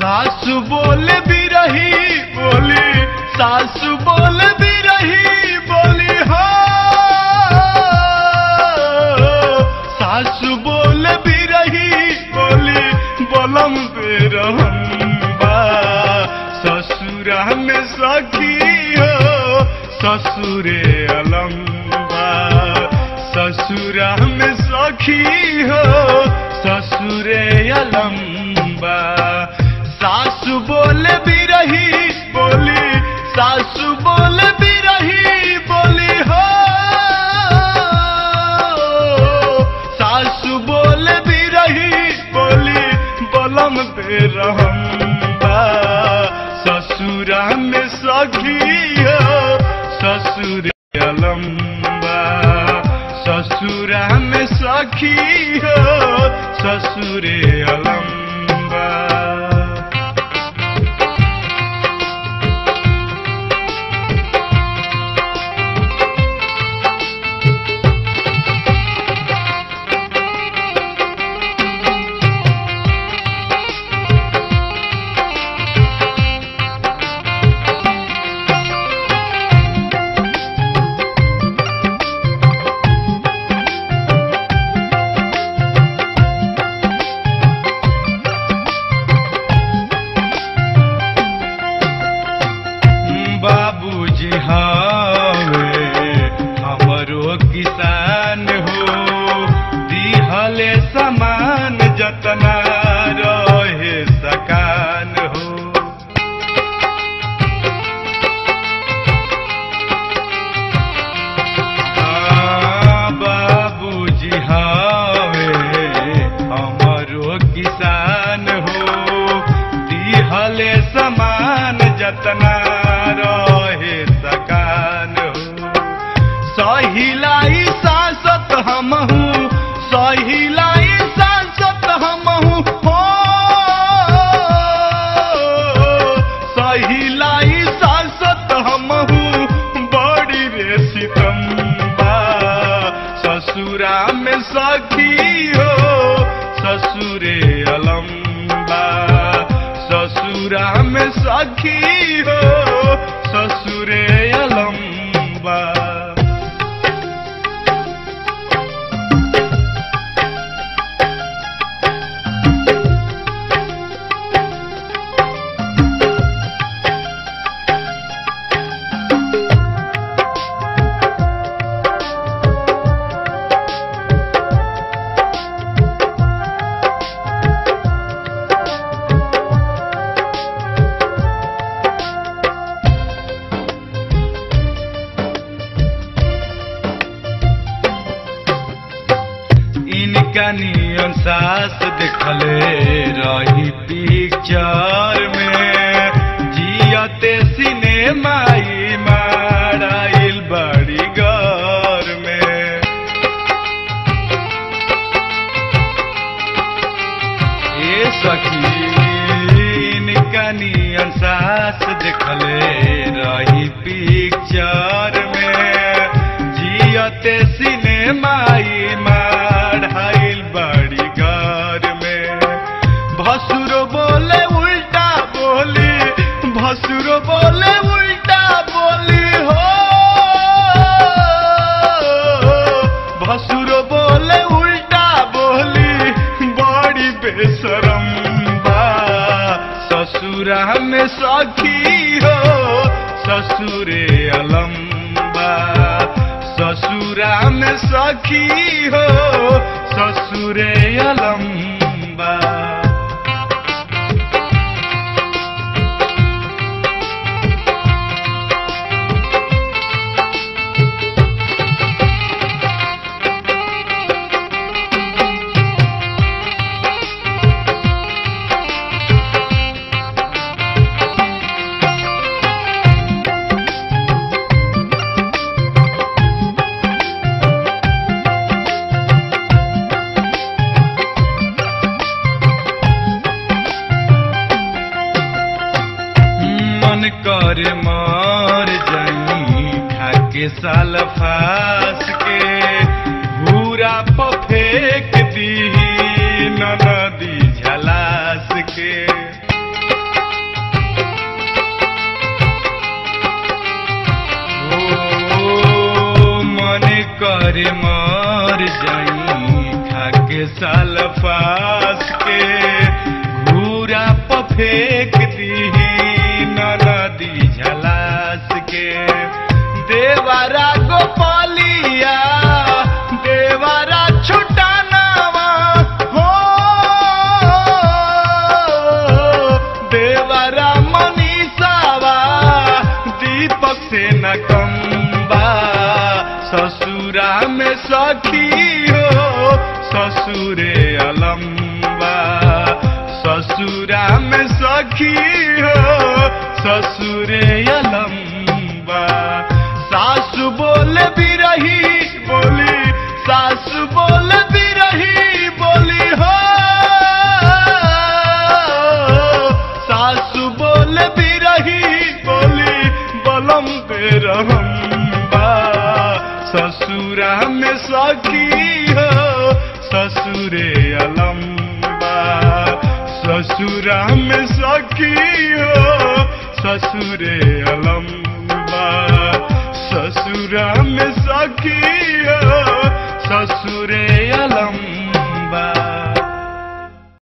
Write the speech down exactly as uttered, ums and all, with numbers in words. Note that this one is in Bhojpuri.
सासु बोले बिरही बोली, सासु बोले बिरही बोली हो, सासु बोले बिरही बोली बलम बेरहम बा, ससुरा में सखी हो ससुरे अलम्बा, ससुरा में सखी हो ससुरे अलम्बा। सासु बोले बिरही बोली, सासु बोले बिरही बोली हो, सासु बोले बिरही बोली बलम बेरहम्बा, ससुरा में सखी हो ससुरे अलम्बा, ससुरा में सखी हो ससुरे अलम्बा। बाबूजी हवे हमरो किसान हो, दिहले समान जतना रहे सकान हो। बाबूजी हवे हमरो किसान हो, दिहले समान जतना रहे सकान हो। सहिलाई सांसत हमहू, सहिलाई सांसत हमहू हो, सहिलाई सांसत हमहू बड़ी रे सितम्बा, ससुरा में सखी हो ससुरे अलम्बा, ससुरा में सखी हो ससुरे अलम्बा। इनका नियन सास देखले रही पिक्चर में, जियते सिनेमाई माराइल बड़ी घर में। ए सखी इनका नियन सास देखले रही पिक्चर में, जियते सिनेमाई ढाइल बड़ी घर में। भसुर बोले उल्टा बोली, भसुर बोले उल्टा बोली हो, भसुर बोले उल्टा बोली बड़ी बेशरम्बा, ससुरा में सखी हो ससुरे अलम्बा, ससुरा में सखी हो ससुरे अलम्बा। कर मर जाई खाके साल फास के, भूरा प फेंक दी नदी झलास के। फास के घूरा प फेंक दीही नदी झलास के देवरा गोपालिया देवरा छुटानावा हो देवरा मनीषावा दीपक से न कम्बा ससुरा में सखी हो ससुरे अलम्बा ससुरा में सखी हो ससुरे अलम्बा सासु बोले बिरही बोली सासु बोले बिरही बोली हो सासु बोले बिरही बोली बलम पे रहम्बा ससुरा में सखी हो ससुरे अलम्बा ससुरा में सखी हो ससुरे अलम्बा ससुरा में सखी हो ससुरे अलम्बा।